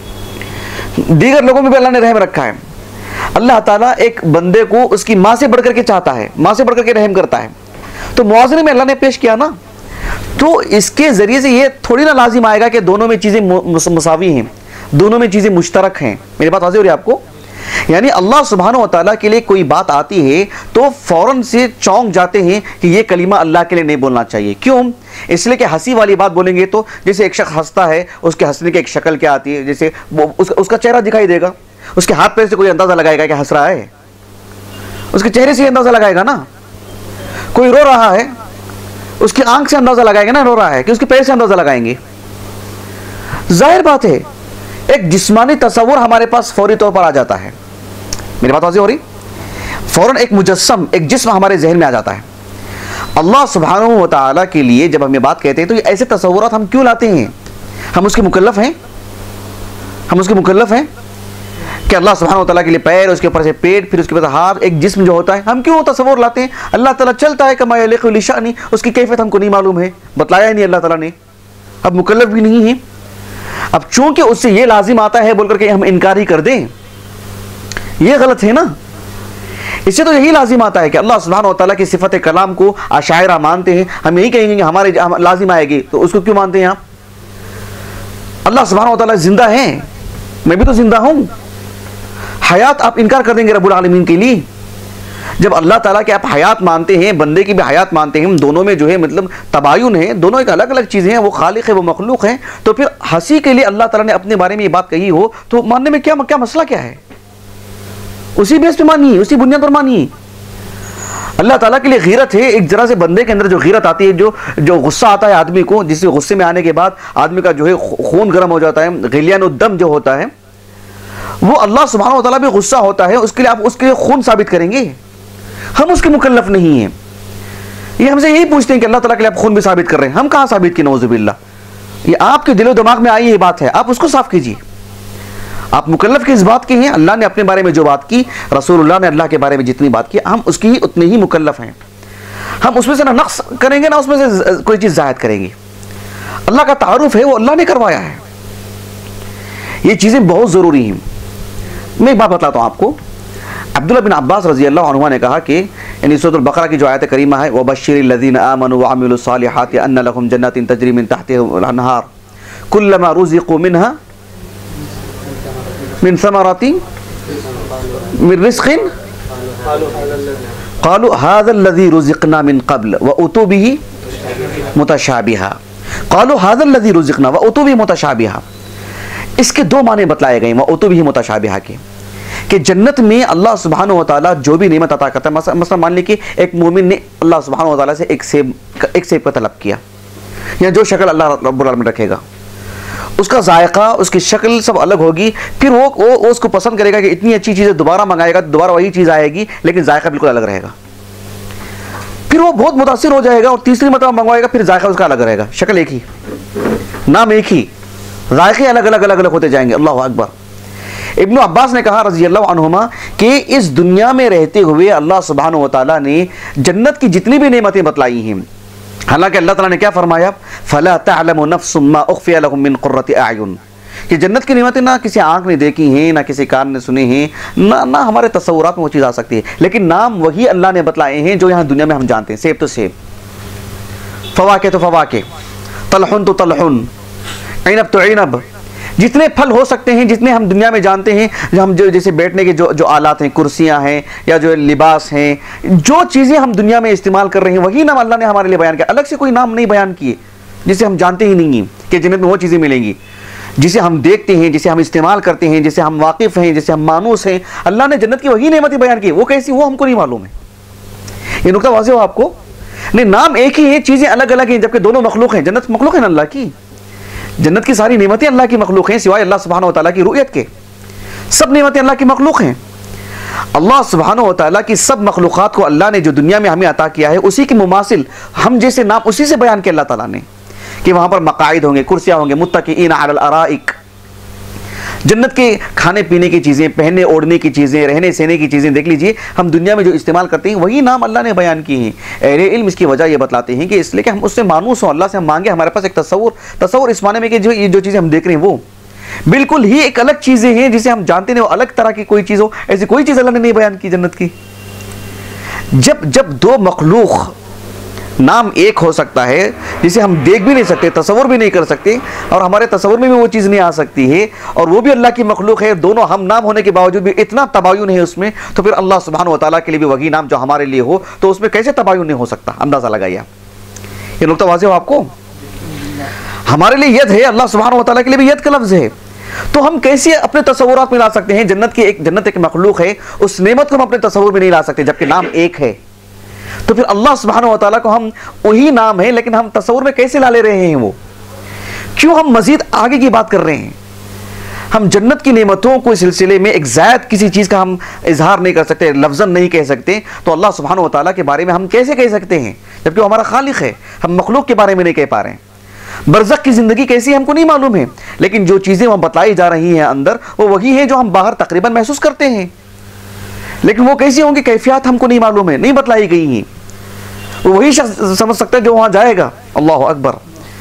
दीगर लोगों में भी अल्लाह ने रहम रखा है। अल्लाह ताला एक बंदे को उसकी माँ से बढ़कर के चाहता है, माँ से बढ़कर के रहम करता है। तो मुआज़ने में अल्लाह ने पेश किया ना, तो इसके ज़रिए से ये थोड़ी ना लाजिम आएगा कि दोनों में चीज़ें मुसावी हैं, दोनों में चीज़ें मुश्तरक हैं। मेरी बात वाज़ेह हो रही है आपको? यानी अल्लाह सुब्हानहु व तआला के लिए कोई बात आती है तो फ़ौरन से चौंक जाते हैं कि ये कलीमा अल्लाह के लिए नहीं बोलना चाहिए। क्यों? इसलिए कि हंसी वाली बात बोलेंगे तो जैसे एक शख्स हंसता है, उसके हंसने की एक शक्ल क्या आती है, जैसे उसका चेहरा दिखाई देगा, उसके हाथ पैर से कोई अंदाज़ा लगाएगा कि हंस रहा है, उसके चेहरे से अंदाज़ा लगाएगा ना। कोई रो रहा है, उसकी आंख से अंदाज़ा लगाएंगे ना रो रहा है, कि उसके पैर से अंदाज़ा लगाएंगे। जाहिर बात है एक जिस्मानी तस्वुर हमारे पास फौरी तौर पर आ जाता है। मेरी बात वाज़ेह हो रही? फ़ौरन एक मुजस्सम, एक जिस्म हमारे जहन में आ जाता है। अल्लाह सुब्हानहु व तआला के लिए जब हम ये बात कहते हैं तो ये ऐसे तस्वुरात हम क्यों लाते हैं? हम उसके मुकल्लफ हैं? हम उसके मुकल्लफ हैं कि अल्लाह सुब्हानहु व तआला के लिए पैर, उसके ऊपर से पेट, फिर उसके बाद हाथ, एक जिस्म जो होता है, हम क्यों तस्वुर लाते हैं? अल्लाह ताला चलता है कमा यलीक़ु बिशानी, उसकी कैफियत हमको नहीं मालूम है, बतलाया ही नहीं अल्लाह ताला ने, अब मुकल्लफ भी नहीं है। अब चूंकि उससे ये लाजिम आता है बोल करके हम इनकार ही कर दें, ये गलत है ना। इससे तो यही लाजिम आता है कि अल्लाह सुब्हानहू व तआला की सिफत कलाम को अशायरा मानते हैं, हम यही कहेंगे कि हमारे लाजिम आएगी, तो उसको क्यों मानते हैं आप? अल्लाह सुब्हानहू व तआला जिंदा है, मैं भी तो जिंदा हूं। हयात आप इनकार कर देंगे रब्बुल आलमीन के लिए? जब अल्लाह ताला के आप हयात मानते हैं, बंदे की भी हयात मानते हैं, दोनों में जो है मतलब तबायुन है, दोनों एक अलग अलग चीज़ें हैं, वो खालिक है वो मखलूक है, तो फिर हंसी के लिए अल्लाह ताला ने अपने बारे में ये बात कही हो तो मानने में क्या मसला क्या है? उसी बेस पे मानिए, उसी बुनियाद पर मानिए। अल्लाह ताला के लिए गीरत है, एक जरा से बंदे के अंदर जो गीरत आती है, जो गुस्सा आता है आदमी को, जिससे गुस्से में आने के बाद आदमी का जो है खून गर्म हो जाता है, गिलियानुद्दम जो होता है, वो अल्लाह सुब्हानहू व तआला भी गुस्सा होता है, उसके लिए आप उसके लिए खून साबित करेंगे? हम उसके मुकल्लफ नहीं हैं। ये हमसे यही पूछते हैं कि अल्लाह ताला के लिए आप खून भी साबित कर रहे हैं, हम कहाँ साबित किए? नौज़ुबिल्लाह। ये आपके दिलो दिमाग में आई ये बात है, आप उसको साफ कीजिए। आप मुकल्लफ किस बात के हैं? अल्लाह ने अपने बारे में जो बात की, रसूलुल्लाह ने अल्लाह के बारे में जितनी बात की, हम उसकी ही उतने ही मुकल्लफ हैं। हम उसमें से ना नक्स करेंगे ना उसमें से कोई चीज़ ज़ायद करेंगे। अल्लाह का तारुफ है वो अल्लाह ने करवाया है, ये चीज़ें बहुत ज़रूरी हैं। मैं एक बात बताता हूँ आपको। अब्दुल्लाह बिन अब्बास रज़ी अल्लाह अन्हुमा ने कहा कि यानी सूरह बकरा की जो आयत करीमा है, वबश्शिरिल लज़ीना आमनु व अमिलुस सालिहाति अन्ना लहुम जन्नातिन तजरी मिन तहतिहाल अनहार कुल्लमा रुज़िक़ू मिनहा मिन समराति मिन रिज़्क़िन क़ालू हाज़ा रुज़िक़ना मिन क़ब्ल व उतू बिही मुतशाबिहा। क़ालू हाज़ा रुज़िक़ना व उतू बिही मुतशाबिहा। इसके दो माने बतलाए गए व उतू बिही मुतशाबिहा के, कि जन्नत में अल्लाह सुब्हानहू व तआला जो भी नेमत अता करता है, मसलन मान लीजिए कि एक मोमिन ने अल्लाह सुब्हानहू व तआला से एक सेब का तलब किया, या जो शक्ल अल्लाह रब्बुल आलमीन रखेगा, उसका जायका उसकी शक्ल सब अलग होगी, फिर वो उसको पसंद करेगा कि इतनी अच्छी चीज़ें दोबारा मंगाएगा तो दोबारा वही चीज़ आएगी, लेकिन जायका बिल्कुल अलग रहेगा। फिर वो बहुत मुतासिर हो जाएगा और तीसरी मरतबा मंगवाएगा, फिर जायका उसका अलग रहेगा, शक्ल एक ही, नाम एक ही, जायके अलग अलग होते जाएंगे। अल्लाह अकबर। इब्न अब्बास ने कहा रज़ी अल्लाह अन्हुमा कि इस दुनिया में रहते हुए अल्लाह सुब्हानहू व तआला ने जन्नत की जितनी भी नेमतें बतलाई हैं, हालांकि अल्लाह ताला ने क्या फरमाया, फला तअलमु नफ्सुम मा उख्फिया लहुम मिन कुर्रति अयुन, कि जन्नत की नेमतें ना किसी आंख ने देखी हैं, ना किसी कान ने सुनी हैं, ना हमारे तसव्वुरात में वो चीज़ आ सकती है, लेकिन नाम वही अल्लाह ने बतलाए हैं जो यहाँ दुनिया में हम जानते हैं। सेब तो सेब, फवाके तो फवाके, तलहुन तो तलहुन, इनब तो इनब, जितने फल हो सकते हैं, जितने हम दुनिया में जानते हैं, हम जो जैसे बैठने के जो आलात हैं, कुर्सियां हैं या जो लिबास हैं, जो चीज़ें हम दुनिया में इस्तेमाल कर रहे हैं, वही नाम अल्लाह ने हमारे लिए बयान किया। अलग से कोई नाम नहीं बयान किए जिसे हम जानते ही नहीं हैं कि जन्नत में वो चीज़ें मिलेंगी जिसे हम देखते हैं, जिसे हम इस्तेमाल करते हैं, जिसे हम वाकिफ़ हैं, जिसे हम मानूस हैं। अल्लाह ने जन्नत की वही नेमतें बयान की, वो कैसी वो हमको नहीं मालूम है। ये नुकता वाज़ेह हो आपको? नहीं, नाम एक ही है, चीज़ें अलग अलग हैं, जबकि दोनों मखलूक हैं। जन्नत मखलूक है ना अल्लाह की, जन्नत की सारी नेमतें अल्लाह की मखलूक हैं, सिवाय अल्लाह सुब्हानहू व तआला की रुयत के सब नेमतें अल्लाह की मखलूक हैं। अल्लाह सुब्हानहू व तआला की सब मखलूक़ात को अल्लाह ने जो दुनिया में हमें अता किया है, उसी के मुमासिल हम जैसे नाम उसी से बयान किया अल्लाह ताला ने, कि वहाँ पर मकाइद होंगे, कुर्सियाँ होंगे, मुत्तकीईन अलल अराइक, जन्नत के खाने पीने की चीज़ें, पहनने ओढ़ने की चीज़ें, रहने सहने की चीज़ें, देख लीजिए हम दुनिया में जो इस्तेमाल करते हैं वही नाम अल्लाह ने बयान किए हैं। अहले इल्म इसकी वजह ये बतलाते हैं कि इसलिए कि हम उससे मानूस हों, अल्लाह से हम मांगे, हमारे पास एक तसव्वुर इस माने में कि जो चीज़ें हम देख रहे हैं वो बिल्कुल ही एक अलग चीज़ें हैं जिसे हम जानते नहीं, वो अलग तरह की कोई चीज़ हो, ऐसी कोई चीज़ अल्लाह ने नहीं बयान की जन्नत की। जब दो मखलूक नाम एक हो सकता है जिसे हम देख भी नहीं सकते, तसव्वुर भी नहीं कर सकते, और हमारे तसव्वुर में भी वो चीज़ नहीं आ सकती है, और वो भी अल्लाह की मखलूक है, दोनों हम नाम होने के बावजूद भी इतना तबायुन है उसमें, तो फिर अल्लाह सुब्हानहू व तआला के लिए भी वही नाम जो हमारे लिए हो, तो उसमें कैसे तबायुन नहीं हो सकता? अंदाज़ा लगाइए। ये नुकता वाज़ेह हो आपको? हमारे लिए यद है, अल्लाह सुब्हानहू व तआला के लिए भी यद का लफ्ज़ है, तो हम कैसे अपने तसव्वुरात में ला सकते हैं? जन्नत एक मखलूक है, उस नेमत को हम अपने तसव्वुर में नहीं ला सकते, जबकि नाम एक है। तो फिर अल्लाह सुब्हानहू व तआला को हम वही नाम है, लेकिन हम तसव्वुर में कैसे ला ले रहे हैं? वो क्यों हम मजीद आगे की बात कर रहे हैं? हम जन्नत की नेमतों को इस सिलसिले में एक ज़ायद किसी चीज़ का हम इजहार नहीं कर सकते, लफ्ज़न नहीं कह सकते, तो अल्लाह सुब्हानहू व तआला के बारे में हम कैसे कह सकते हैं जबकि वो हमारा खालिक है? हम मखलूक के बारे में नहीं कह पा रहे हैं। बरज़ख की ज़िंदगी कैसी हमको नहीं मालूम है, लेकिन जो चीज़ें वहाँ बतलाई जा रही हैं अंदर, वो वही है जो हम बाहर तकरीबन महसूस करते हैं, लेकिन वो कैसी होंगी कैफियत हमको नहीं मालूम है, नहीं बतलाई गई हैं। वो वही शख्स समझ सकता है जो वहाँ जाएगा। अल्लाह अकबर।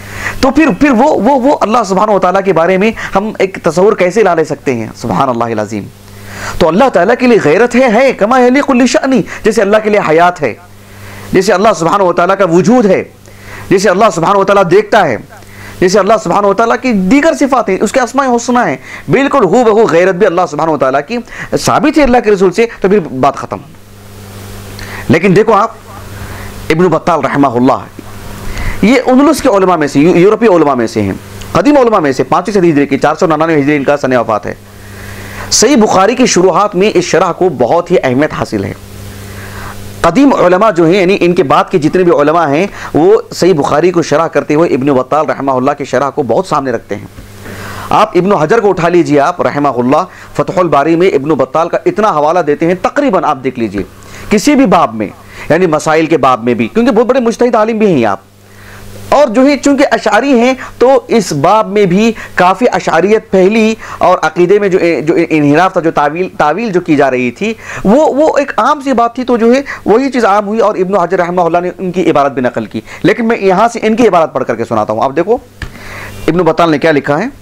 तो फिर वो अल्लाह सुब्हानहू व तआला के बारे में हम एक तस्वुर कैसे ला ले सकते हैं? सुभान अल्लाहिल अज़ीम। तो अल्लाह ताला के लिए गैरत है कमा यलीक़ु लिशअनी, जैसे अल्लाह के लिए हयात है, जैसे अल्लाह सुब्हानहू व तआला का वजूद है, जैसे अल्लाह सुब्हानहू व तआला देखता है, जैसे अल्लाह सुब्हानहू व तआला की दीगर सिफात हैं, उसके अस्माए हुस्ना है, बिल्कुल हूबहू गैरत भी अल्लाह सुब्हानहू व तआला की साबित है अल्लाह के रसूल से, तो फिर बात खत्म। लेकिन देखो आप, इब्न बत्ताल रहमहुल्लाह, ये अंदलुस के उलमा में से, यूरोपीय उलमा में से हैं, कदीम उलमा में से, 5वीं सदी हिजरी की, 499 हिजरी इनका सन वफात है। सही बुखारी की शुरुआत में इस शरह को बहुत ही अहमियत हासिल है। कदीम उलमा जो हैं, यानी इनके बाद के जितने भी उलमा हैं, वो सही बुखारी को शरह करते हुए इब्न बत्ताल रहमहुल्लाह की शरह को बहुत सामने रखते हैं। आप इब्न हजर को उठा लीजिए, आप रहमहुल्लाह फतहुल बारी में इब्न बत्ताल का इतना हवाला देते हैं, तकरीबन आप देख लीजिए किसी भी बाब में, यानी मसाइल के बाब में भी, क्योंकि बहुत बड़े मुज्तहिद आलिम भी हैं आप, और जो है चूंकि अशारी हैं तो इस बाब में भी काफ़ी अशारियत पहली, और अकीदे में जो इन्हिराफ था, जो तावील जो की जा रही थी, वो एक आम सी बात थी, तो जो है वही चीज़ आम हुई और इब्न हजर रहमहुल्लाह ने उनकी इबारत भी नकल की। लेकिन मैं यहाँ से इनकी इबारत पढ़ करके सुनाता हूँ। आप देखो इब्न बत्ताल ने क्या लिखा है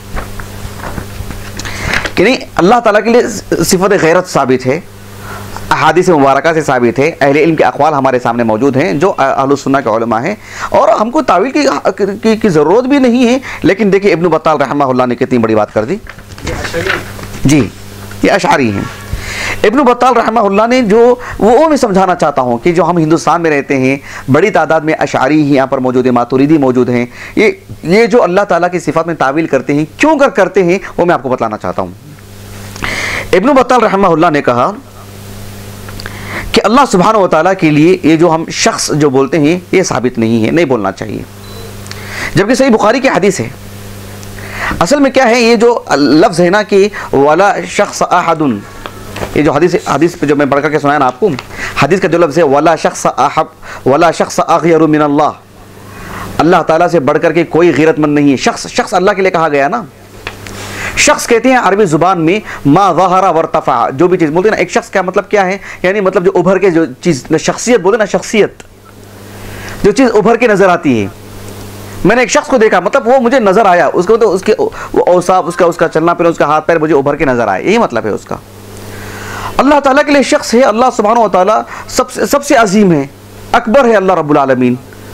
कि नहीं, अल्लाह ताला के लिए सिफत गैरत साबित है, अहादीस मुबारका से साबित है, अहले इल्म के अक़वाल हमारे सामने मौजूद हैं जो अहलुस सुन्नह के उलमा हैं, और हमको तावील की ज़रूरत भी नहीं है। लेकिन देखिए इब्न बत्ताल रहमहुल्लाह ने कितनी बड़ी बात कर दी। जी, ये अशारी हैं। इब्न बत्ताल रहमहुल्लाह ने जो वो मैं समझाना चाहता हूँ कि जो हम हिंदुस्तान में रहते हैं, बड़ी तादाद में अशारी ही यहाँ पर मौजूद है, मातुरीदी मौजूद हैं, ये जो अल्लाह ताला की सिफ़ात में तावील करते हैं, क्यों करते हैं, वो मैं आपको बताना चाहता हूँ। इब्न बत्ताल रहमहुल्लाह ने कहा कि अल्लाह सुब्हानहू व तआला के लिए ये जो हम शख्स जो बोलते हैं, ये साबित नहीं है, नहीं बोलना चाहिए, जबकि सही बुखारी की हदीस है। असल में क्या है, ये जो लफ्ज़ है ना कि वला शख्स अहदुन, ये जो हदीस पे जो मैं पढ़ करके सुनाया ना आपको, हदीस का जो लफ्ज़ है वला शख्स अग़यरु मिनल्लाह, अल्लाह ताला से बढ़ करके कोई गैरतमंद नहीं है। शख्स अल्लाह के लिए कहा गया ना। शख्स कहते हैं अरबी ज़ुबान में मा ज़हरा वरतफ़ा, जो भी चीज़ बोलते हैं ना, एक शख्स का मतलब क्या है, यानी मतलब जो उभर के जो चीज़, शख्सियत बोलते ना, शख्सियत, जो चीज़ उभर के नज़र आती है। मैंने एक शख्स को देखा, मतलब वो मुझे नज़र आया, उसको तो उसके औसाफ, उसका चलना फिरना, उसका हाथ पैर मुझे उभर के नज़र आए, यही मतलब है उसका। अल्लाह ताला के लिए शख्स है, अल्लाह सुब्हानहू व तआला सबसे अजीम है, अकबर है अल्लाह रब्बुल आलमीन,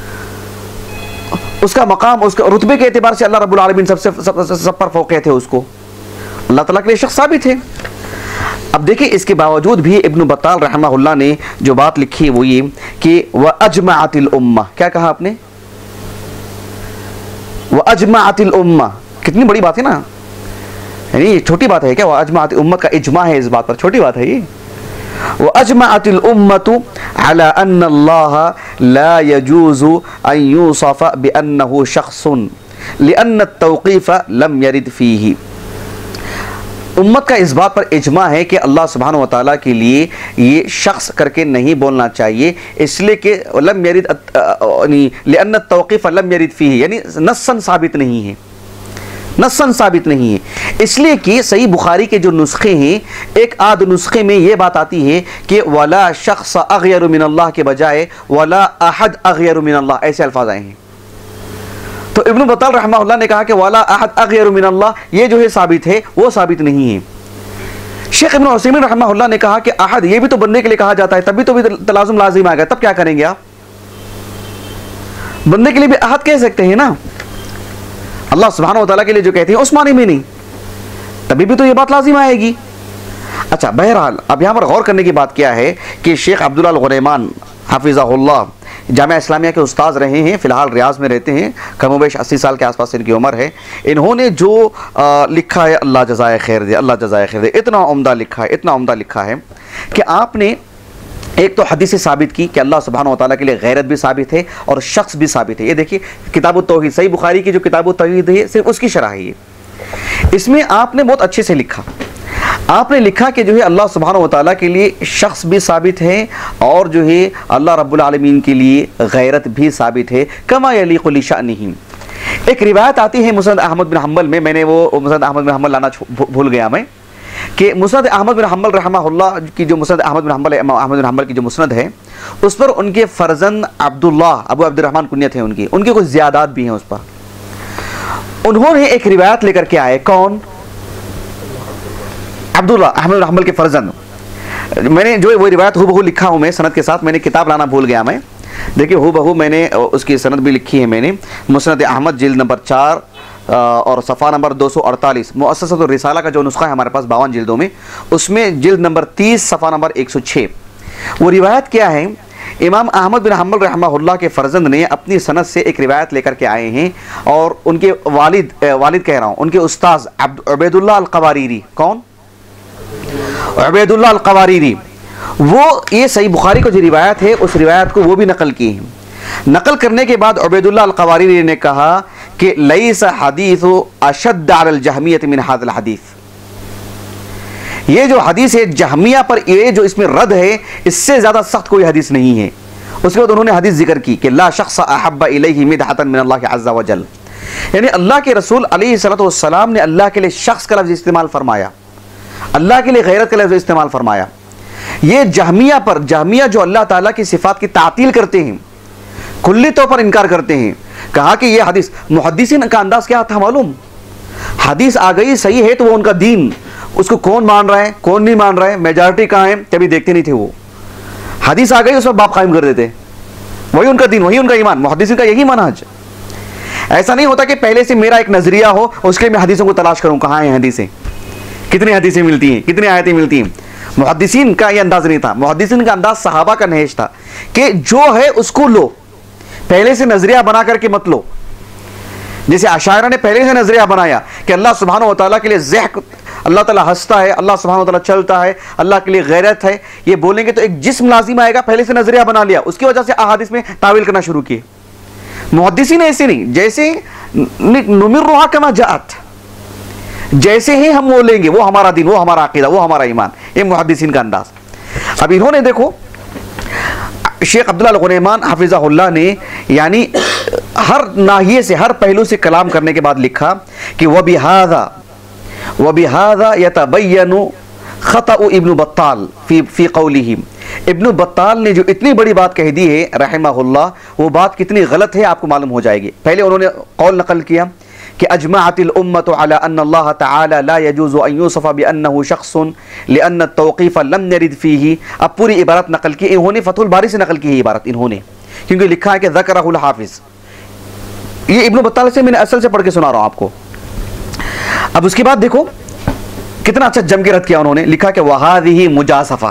उसका मकाम, उसके रुतबे के एतबार से अल्लाह रब्बुल आलमीन सब पर फौक़ियत है उसको। अल्लाह ताला के लिए शख्स साबित है। अब देखिए इसके बावजूद भी इब्न बत्ताल रहमहुल्लाह ने जो बात लिखी वो ये कि व अजमाअतिल उम्मा, क्या कहा आपने? व अजमाअतिल उम्मा, कितनी बड़ी बात है ना, यानी ये छोटी बात है क्या? व अजमाअतिल उम्मा का इजमा है इस बात पर, छोटी बात है ये। व अजमाअतिल उम्मतु अला अन्ना अल्लाह ला यजूज़ु अन यूसफ़ बिअन्नहु शख्सुन लिअन्न अत-तौक़ीफ़ लम यरिद फ़ीही। उम्मत का इस बात पर इजमा है कि अल्लाह सुब्हानहू व तआला के लिए ये शख्स करके नहीं बोलना चाहिए, इसलिए कि लम यरिद लिअन्न अत-तौक़ीफ़ लम यरिद फ़ीही, यानी नस्सन साबित नहीं है, नस्सन साबित नहीं है। इसलिए कि सही बुखारी के जो नुस्खे हैं, एक आध नुस्खे में ये बात आती है कि वला शख्स अग़यरु मिनल्लाह के बजाय वला अहद अग़यरु मिनल्लाह, ऐसे अल्फाज आए हैं। तो इब्न बत्ताल रहमहुल्लाह ने कहा कि वला अहद अग़यरु मिनल्लाह, ये जो है साबित है, वो साबित नहीं है। शेख इब्न उसैमीन रहमहुल्लाह ने कहा कि अहद ये भी तो बंदे के लिए कहा जाता है, तभी तो भी तलाज़ुम लाज़िम आ गया, तब क्या करेंगे आप? बंदे के लिए भी अहद कह सकते हैं ना, अल्लाह सुब्हानहू व तआला के लिए जो कहते हैं उस मानी में नहीं, तभी भी तो ये बात लाजिम आएगी। अच्छा, बहरहाल अब यहाँ पर गौर करने की बात क्या है कि शेख अब्दुल्ला अल-गुलैमान हफिज़हुल्लाह जामिया इस्लामिया के उस्ताद रहे हैं, फ़िलहाल रियाज़ में रहते हैं, कमोबेश 80 साल के आसपास इनकी उम्र है। इन्होंने जो लिखा है, अल्लाह जज़ाए खैर दे, अल्लाह जज़ाए खैर दे, इतना उम्दा लिखा है, इतना उम्दा लिखा है कि आपने एक तो हदीस साबित की कि अल्लाह सुब्हानहू व तआला के लिए गैरत भी साबित है और शख्स भी साबित है। ये देखिए किताबुत तौहीद, सही बुखारी की जो किताबुत तौहीद है, सिर्फ उसकी शरह है ये। इसमें आपने बहुत अच्छे से लिखा, आपने लिखा कि जो है अल्लाह सुब्हानहू व तआला के लिए शख्स भी साबित है और जो है अल्लाह रब्बुल आलमीन के लिए गैरत भी साबित है, कमा यलीक़ु लिशअनिही। एक रिवायत आती है मुसनद अहमद बिन हम्बल में, मैंने वो मुसनद अहमद बिन हम्बल लाना भूल गया मैं, कि मुसनद अहमद बिन हम्बल रहमहुल्लाह की जो मुसनद अहमद बिन हम्बल की जो मुसनद है, उस पर उनके फर्जंद अब्दुल्लाह, अबू अब्दुर्रहमान कुनियत है उनकी, उनके कुछ ज़ियादात भी हैं उस पर। उन्होंने एक रिवायत लेकर के आए, कौन? अब्दुल्लाह अहमद हम्बल के फर्जंद। मैंने जो वो रिवायत हूबहू लिखा हूँ मैं सनद के साथ, मैंने किताब लाना भूल गया मैं, देखिए हूबहू मैंने उसकी सनद भी लिखी है मैंने, मुस्नद अहमद जिल्द नंबर 4 और सफ़ा नंबर 248, मुअस्ससतुर रिसाला का जो नुस्खा है हमारे पास 52 जिल्दों में, उसमें जिल्द नंबर 30 सफ़ा नंबर 106। वो रिवायत क्या है? इमाम अहमद बिन हम्बल रहमहुल्लाह के फर्जंद ने अपनी सनद से एक रिवायत लेकर के आए हैं, और उनके वालिद कह रहा हूँ, उनके उस्ताद उबैदुल्लाह अल-क़वारीरी, कौन? उबैदुल्लाह अल-क़वारीरी, वो ये सही बुखारी को जो रिवायत है उस रिवायत को वो भी नकल की है। नकल करने के बाद उबैदुल्लाह अल-क़वारीरी ने कहा कि लैसा हदीसु अशद्द अलल जहमियत मिन हाज़िल हदीस, ये जो हदीस है जहमिया पर, ये जो इसमें रद है, इससे ज़्यादा सख्त कोई हदीस नहीं है। उसके बाद उन्होंने हदीस जिक्र की कि ला शख्स अहब्ब इलैहि मिदहतन मिन अल्लाह अज़्ज़ा व जल, यानी अल्लाह के रसूल अलैहिस्सलातु वस्सलाम ने अल्लाह के लिए शख्स का लफ्ज़ इस्तेमाल फरमाया, अल्लाह के लिए गैरत का लफ्ज़ इस्तेमाल फरमाया। ये जहमिया पर, जहमिया जो अल्लाह ताला की सिफ़ात की तातील करते हैं, कुल्ली तौर पर इनकार करते हैं, कहा कि ये हदीस, मुहद्दिसीन का अंदाज क्या था मालूम? हदीस आ गई सही है तो वो उनका दीन, उसको कौन मान रहा है कौन नहीं मान रहा है, मेजॉरिटी कहाँ है, कभी देखते नहीं थे। वो हदीस आ गई उस पर बाप कायम कर देते, वही उनका दीन, वही उनका ईमान, मुहद्दिसीन का यही मनहज। ऐसा नहीं होता कि पहले से मेरा एक नजरिया हो, उसके मैं हदीसों को तलाश करूं, कहाँ हैं हदीसें, कितनी हदीसें मिलती हैं, कितनी आयतें मिलती हैं। मुहद्दिसीन का ये अंदाज नहीं था, मुहद्दिसीन का अंदाज सहाबा का नहेज था कि जो है उसको लो, पहले से नजरिया बना करके मत लो। जैसे अशायरा ने पहले से नजरिया बनाया कि अल्लाह सुब्हानहू व तआला के लिए ज़हक, अल्लाह ताला हंसता है, अल्लाह सुब्हानहू व तआला चलता है, अल्लाह के लिए गैरत है, ये बोलेंगे तो एक जिस्म लाजिम आएगा, पहले से नजरिया बना लिया, उसकी वजह से अहादीस में तावील करना शुरू किए। मुहद्दिसीन ऐसे नहीं, जैसे नुमिर्रुहा कमा जाअत, जैसे ही हम वो लेंगे, वो हमारा दीन, वो हमारा अकीदा, वो हमारा ईमान, ये मुहद्दिसीन का अंदाज। अब इन्होंने देखो शेख अब्दुल्लाह अल-गुनैमान हफिज़हुल्लाह ने यानी हर नाहिए से, हर पहलू से कलाम करने के बाद लिखा कि वबिहाज़ा यतबय्यनु ख़तअ इब्न बत्ताल फ़ी क़ौलिही, इब्न बत्ताल ने जो इतनी बड़ी बात कह दी है रहमहुल्लाह, वो बात कितनी गलत है आपको मालूम हो जाएगी। पहले उन्होंने कौल नकल किया कि अजमअतिल उम्मतु अला अन्न अल्लाह तआला ला यजूज़ु अन युसफ़ बिअन्नहु शख़्सुन लिअन्न अत-तौक़ीफ़ लम यरिद फ़ीही। अब पूरी इबारत नकल की इन्होंने, फ़तहुल बारी से नकल की है इबारत इन्होंने, क्योंकि लिखा है कि ज़करहुल हाफ़िज़, ये इब्न बत्ताल से मैंने असल से पढ़ के सुना रहा हूँ आपको। अब उसके बाद देखो कितना अच्छा जम के रद्द किया उन्होंने, लिखा कि वहादिही मुजाज़फ़ा,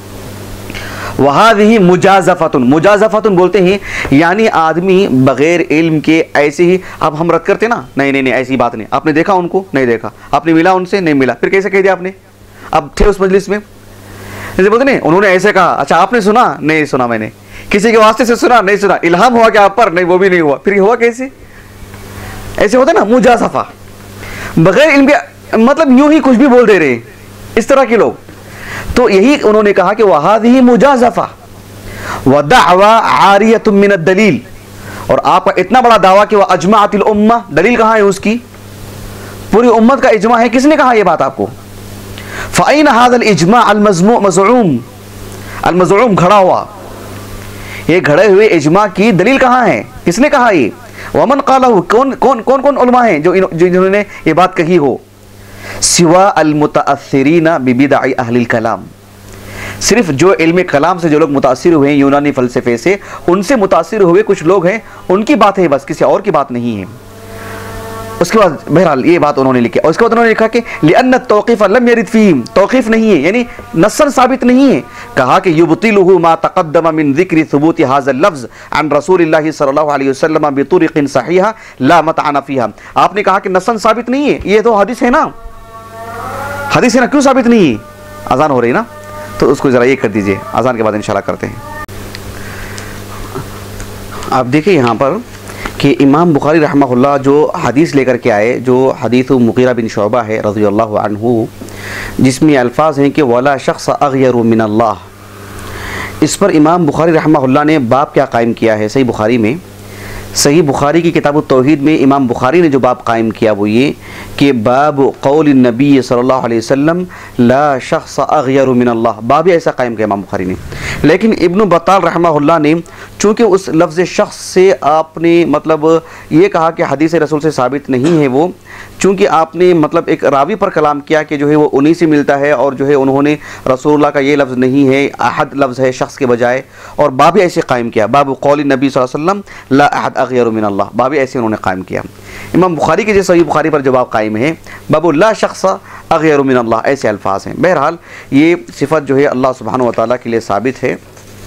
वहादिही मुजाज़फ़तुन, मुजाज़फ़तुन बोलते हैं यानी आदमी बगैर इल्म के ऐसे ही, अब हम रद्द करते ना, नहीं नहीं नहीं ऐसी बात नहीं, आपने देखा उनको, नहीं देखा, आपने मिला उनसे, नहीं मिला, फिर कैसे कह दिया आपने, अब थे उस मजलिस में, जैसे बोलते नहीं उन्होंने ऐसे कहा, अच्छा आपने सुना, नहीं सुना मैंने, किसी के वास्ते से सुना, नहीं सुना, इल्हाम हुआ क्या आप पर, नहीं वो भी नहीं हुआ, फिर हुआ कैसे, ऐसे होते ना मुजाज़फ़ा, बगैर इल्म के, मतलब यूं ही कुछ भी बोल दे रहे हैं इस तरह के लोग। तो यही उन्होंने कहा कि वहादिही मुजाज़फ़ा व दअवा आरियतुम मिन अद-दलील, और आपका इतना बड़ा दावा कि वह अजमाअतिल उम्मा, दलील कहाँ है उसकी, पूरी उम्मत का इजमा है, किसने कहा यह बात आपको, फ़अैन हाज़ल इजमा अल-मज़ऊम, घड़ा हुआ, ये घड़े हुए इजमा की दलील कहाँ है, किसने कहा ये, वमन क़ालहु, कौन कौन कौन कौन उलमा हैं जो जिन्होंने ये बात कही हो, सिवा अल-मुतअस्सिरीना बिबिदअ अहलिल कलाम, सिर्फ जो इल्म कलाम से जो लोग मुतासिर हुए हैं यूनानी फ़लसफ़े से, उनसे मुतासिर हुए कुछ लोग हैं, उनकी बात है बस, किसी और की बात नहीं है। उसके बाद बहरहाल ये बात उन्होंने लिखी, और उसके बाद उन्होंने लिखा कि लिअन्न तौक़ीफ़ लम यरिद फ़ीही, तौक़ीफ़ नहीं है यानी नस्सन साबित नहीं है, कहा कि युबतिलुहु मा तक़द्दम मिन ज़िक्रि सुबूति हाज़ल लफ़्ज़ अन रसूलिल्लाहि सल्लल्लाहु अलैहि वसल्लम बितुरिक़िन सहीहा ला मतअन फ़ीहा। आपने कहा कि नस्सन साबित नहीं है, ये तो हदीस है ना, हदीस है ना, क्यों साबित नहीं है, अज़ान हो रही ना, तो उसको ज़रा ये कर दीजिए, अज़ान के बाद इंशाल्लाह करते हैं। आप देखिए यहाँ पर कि इमाम बुखारी रहमहुल्लाह जो हदीस लेकर के आए, जो हदीस मुग़ीरा बिन शुअबा है रज़ियल्लाहु अन्हु, जिसमें अल्फाज हैं कि वला शख्स अग़यरु मिनल्लाह, इस पर इमाम बुखारी रहमहुल्लाह ने बाब क्या कायम किया है सही बुखारी में, सही बुखारी की किताब तौहीद में इमाम बुखारी ने जो बाब कायम किया वो ये कि बाब क़ौल नबी सल्लल्लाहु अलैहि वसल्लम ला शख्स अग़यरु मिनल्लाह, बाब ऐसा कायम किया इमाम बुखारी ने। लेकिन इब्न बत्ताल रहमहुल्लाह ने चूँकि उस लफ्ज़ शख्स से आपने मतलब ये कहा कि हदीस रसूल से साबित नहीं है वो, चूँकि आपने मतलब एक रावी पर कलाम किया कि जो है वो उन्हीं से मिलता है और जो है उन्होंने रसूलुल्लाह का ये लफ्ज़ नहीं है, अहद लफ्ज़ है शख्स के बजाय, और बाबी ऐसे कायम किया, बाबू कौल नबी सल्लल्लाहु अलैहि वसल्लम ला अहद अग़यरु मिन अल्लाह, बाबी ऐसे उन्होंने कायम किया। इमाम बुखारी के जैसे सही बुखारी पर जवाब कायम है, बाबू ला शख्स अग़यरु मिन अल्लाह, ऐसे अल्फाज हैं। बहरहाल ये सिफ़त जो है अल्लाह सुब्हानहु व तआला के लिए साबित है।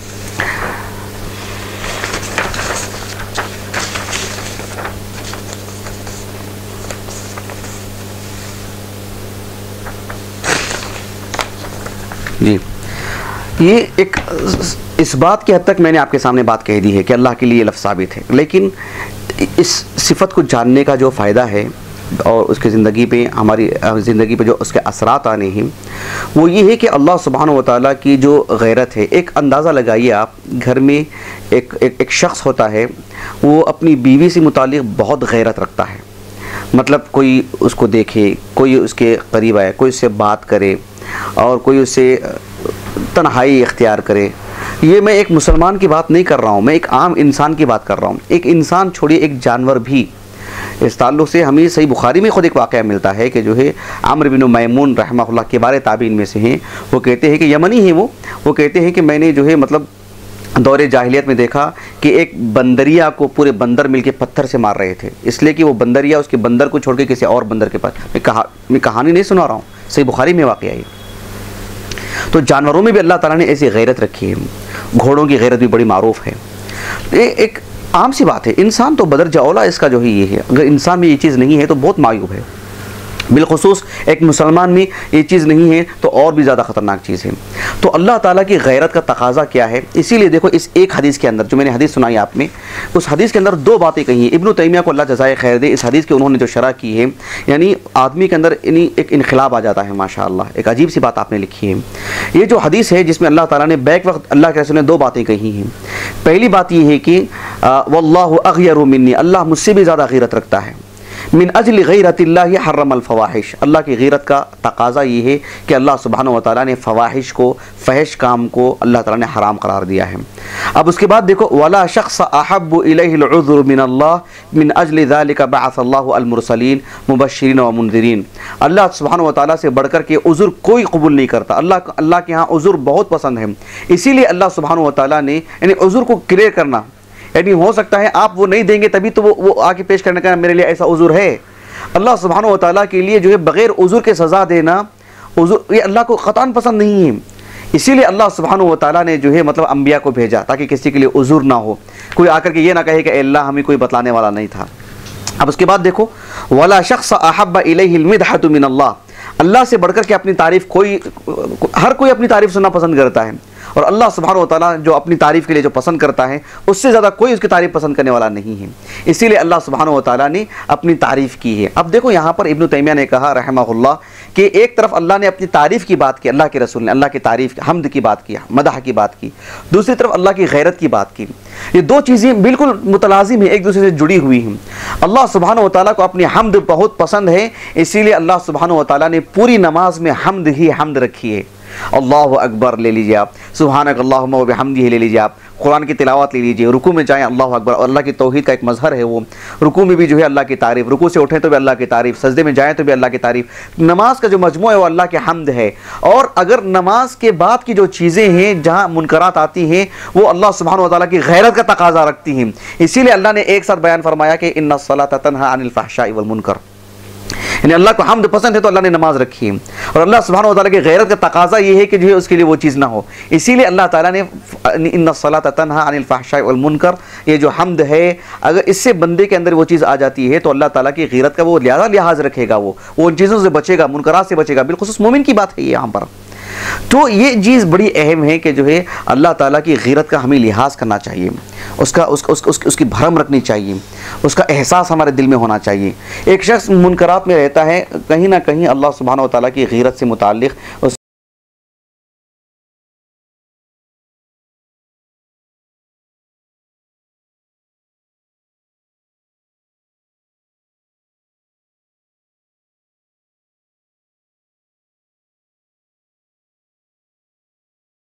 जी, ये एक इस बात की हद तक मैंने आपके सामने बात कह दी है कि अल्लाह के लिए लफ्ज़ साबित है, लेकिन इस सिफ़त को जानने का जो फ़ायदा है और उसकी ज़िंदगी पे, हमारी ज़िंदगी पे जो उसके असरात आने हैं, वो ये है कि अल्लाह सुब्हानहु व तआला की जो गैरत है, एक अंदाज़ा लगाइए आप, घर में एक शख्स होता है, वो अपनी बीवी से मुतालिक बहुत गैरत रखता है। मतलब कोई उसको देखे, कोई उसके करीब आए, कोई उससे बात करे और कोई उससे तन्हाई इख्तियार करे। ये मैं एक मुसलमान की बात नहीं कर रहा हूँ, मैं एक आम इंसान की बात कर रहा हूँ। एक इंसान छोड़िए, एक जानवर भी। इस ताल्लुक़ से हमें सही बुखारी में ख़ुद एक वाक़या मिलता है कि जो है आमर बिन मैमून रहमहुल्लाह के बारे ताबीन में से हैं, वो कहते हैं कि यमनी हैं वो कहते हैं कि मैंने जो है मतलब दौरे जाहिलियत में देखा कि एक बंदरिया को पूरे बंदर मिलके पत्थर से मार रहे थे, इसलिए कि वो बंदरिया उसके बंदर को छोड़ के किसी और बंदर के पास। मैं कहानी नहीं सुना रहा हूँ, सही बुखारी में वाक़या है। तो जानवरों में भी अल्लाह ताला ने ऐसी गैरत रखी है। घोड़ों की गैरत भी बड़ी मारूफ है। ये एक आम सी बात है। इंसान तो बदर जौला इसका जो है ये है, अगर इंसान में ये चीज़ नहीं है तो बहुत मायूब है। बिलखुसूस एक मुसलमान में ये चीज़ नहीं है तो और भी ज़्यादा ख़तरनाक चीज़ है। तो अल्लाह ताला की गैरत का तकाज़ा क्या है, इसीलिए देखो इस एक हदीस के अंदर जो मैंने हदीस सुनाई आप में, उस हदीस के अंदर दो बातें कही हैं। इब्न तैमिया को अल्लाह जज़ाए खैर दे, इस हदीस के उन्होंने जो शरह की है, यानी आदमी के अंदर एक इनक़िलाब आ जाता है माशाअल्लाह। एक अजीब सी बात आपने लिखी है। ये जो हदीस है जिसमें अल्लाह ताला ने बैक वक्त अल्लाह के रसूल ने दो बातें कही हैं। पहली बात ये है कि वल्लाहु अग़यरु मिन्नी, अल्लाह मुझसे भी ज़्यादा गैरत रखता है। मिन अजल गैरतिल्लाहि हर्रमल फ़वाहिश, अल्लाह की गैरत का तकाज़ा ये है कि अल्लाह सुब्हानहु व तआला ने फ़वाहिश को, फ़हश काम को अल्लाह ताला ने हराम करार दिया है। अब उसके बाद देखो, वला शख्स अहब्बु इलैहिल उज़्र मिन अल्लाह मिन अजल ज़ालिका बअसल्लाहु अल मुरसलीन मुबश्शिरीन व मुनज़िरीन, अल्लाह सुब्हानहु व तआला से बढ़कर के उज़्र कोई कबूल नहीं करता। अल्लाह के यहाँ उज़्र बहुत पसंद है, इसीलिए अल्लाह सुब्हानहु व तआला ने यानी उज़्र को क्लियर करना, यानी हो सकता है आप वो नहीं देंगे तभी तो वो आके पेश करने का मेरे लिए ऐसा उज़्र है। अल्लाह सुब्हानहु व तआला के लिए जो है बग़ैर उज़्र के सज़ा देना, उज़्र ये अल्लाह को क़तअन पसंद नहीं है। इसीलिए अल्लाह सुब्हानहु व तआला ने जो है मतलब अंबिया को भेजा ताकि किसी के लिए उज़्र ना हो, कोई आकर के ये ना कहे कि अल्लाह हमें कोई बतलाने वाला नहीं था। अब उसके बाद देखो, वला शख्स अहब्ब इलैहिल मिदहतु मिन अल्लाह, अल्लाह से बढ़कर के अपनी तारीफ़ हर कोई अपनी तारीफ़ सुनना पसंद करता है, और अल्लाह सुब्हानहु व तआला जो अपनी तारीफ़ के लिए जो पसंद करता है उससे ज़्यादा कोई उसकी तारीफ़ पसंद करने वाला नहीं है। इसीलिए अल्लाह सुब्हानहु व तआला ने अपनी तारीफ़ की है। अब देखो यहाँ पर इब्न तैमिया ने कहा रहमहुल्लाह कि एक तरफ अल्लाह ने अपनी तारीफ़ की बात की, अल्लाह के रसूल ने अल्लाह की तारीफ़ हम्द की बात की, मदह की बात की, दूसरी तरफ अल्लाह की गैरत की बात की। ये दो चीज़ें बिल्कुल मुतलाज़िम हैं, एक दूसरे से जुड़ी हुई हैं। अल्लाह सुब्हानहु व तआला को अपनी हम्द बहुत पसंद है, इसीलिए अल्लाह सुब्हानहु व तआला ने पूरी नमाज में हम्द ही हम्द रखी है। अल्लाहु अकबर ले लीजिए आप, सुब्हानक अल्लाहुम्मा व बिहम्दिही ले लीजिए आप, कुरान की तिलावत ले लीजिए, रुकू में जाएँ अल्लाहु अकबर, और अल्लाह की तौहीद का एक मजहर है वो। रुकू में भी जो है अल्लाह की तारीफ़, रुकू से उठें तो भी अल्लाह की तारीफ़, सजदे में जाएँ तो भी अल्लाह की तारीफ़। नमाज का जो मजमू है वो अल्लाह के हम्द है। और अगर नमाज के बाद की जो चीज़ें हैं जहाँ मुनकरात आती हैं वो अल्लाह सुब्हानहु व तआला की गैरत का तकाज़ा रखती हैं। इसीलिए अल्लाह ने एक साथ बयान फरमाया कि इन्ना सलाता तन्हा अनिल फहशाई वल मुनकर, यानी अल्लाह को हम्द पसंद है तो अल्लाह ने नमाज रखी है। और अल्लाह सुब्हानहु व तआला की गैरत का तकाज़ा ये है कि जो है उसके लिए वो चीज़ ना हो, इसीलिए अल्लाह ताला ने इन्ना सलाता तन्हा अनिल फहशाई वल मुनकर, ये जो हम्द है अगर इससे बंदे के अंदर वो चीज़ आ जाती है तो अल्लाह ताला की गैरत का वो लिहाज रखेगा, वो उन चीज़ों से बचेगा, मुनकरात से बचेगा। बिलखुसूस मोमिन की बात है ये यहाँ पर। तो ये चीज़ बड़ी अहम है कि जो है अल्लाह ताला की गैरत का हमें लिहाज करना चाहिए, उसकी भरम रखनी चाहिए, उसका एहसास हमारे दिल में होना चाहिए। एक शख्स मुनकरात में रहता है, कहीं ना कहीं अल्लाह सुब्हानहु व तआला की गैरत से मुताल्लिक़